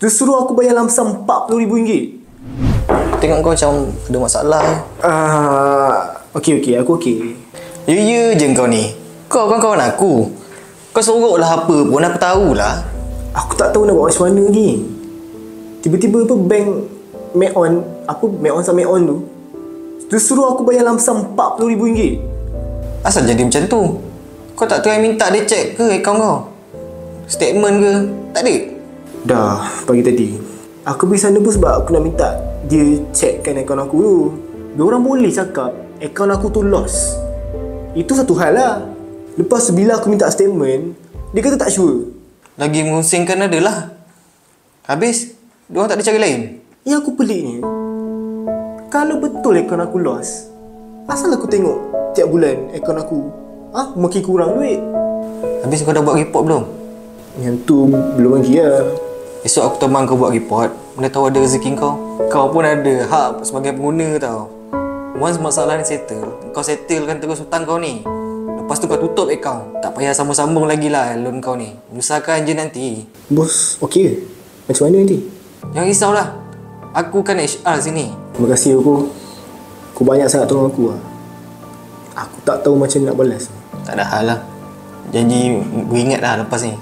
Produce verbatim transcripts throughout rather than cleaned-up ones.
Dia suruh aku bayar lamsam empat puluh ribu ringgit. Tengok kau macam ada masalah. Ah, uh, okey okey, aku okey. Ya ya je kau ni. Kau kan kawan aku. Kau sorok lah apa pun aku tahulah. Aku tak tahu nak buat macam mana lagi. Tiba-tiba apa bank Meon, apa Meon sama Meon tu, dia suruh aku bayar lamsam empat puluh ribu ringgit. Asal jadi macam tu? Kau tak try minta dia check ke akaun kau? Statement ke? Tak ada? Dah, pagi tadi aku pergi sana pun sebab aku nak minta dia checkkan akaun aku tu. Diorang boleh cakap akaun aku tu lost. Itu satu hal lah. Lepas tu bila aku minta statement, dia kata tak sure. Lagi mengusingkan adalah. Habis, diorang tak ada cara lain? Yang aku peliknya, kalau betul akaun aku lost, asal aku tengok tiap bulan akaun aku ah makin kurang duit. Habis kau dah buat report belum? Yang tu belum lagi lah. Esok aku teman kau buat report. Mana tahu ada rezeki kau. Kau pun ada hak sebagai pengguna tau. Once masalah ni settle, kau settlekan terus hutang kau ni. Lepas tu kau tutup akaun. Tak payah sambung-sambung lagi lah loan kau ni. Usahakan je nanti. Bos, okey ke? Macam mana nanti? Jangan risaulah. Aku kan H R sini. Terima kasih aku. Kau banyak sangat tolong aku lah. Aku tak tahu macam nak balas. Tak ada hal lah. Janji beringat lah lepas ni.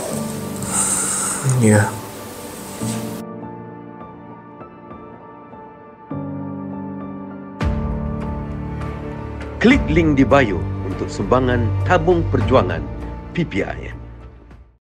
Ya. Yeah. Klik link di bio untuk sumbangan tabung perjuangan P P I M.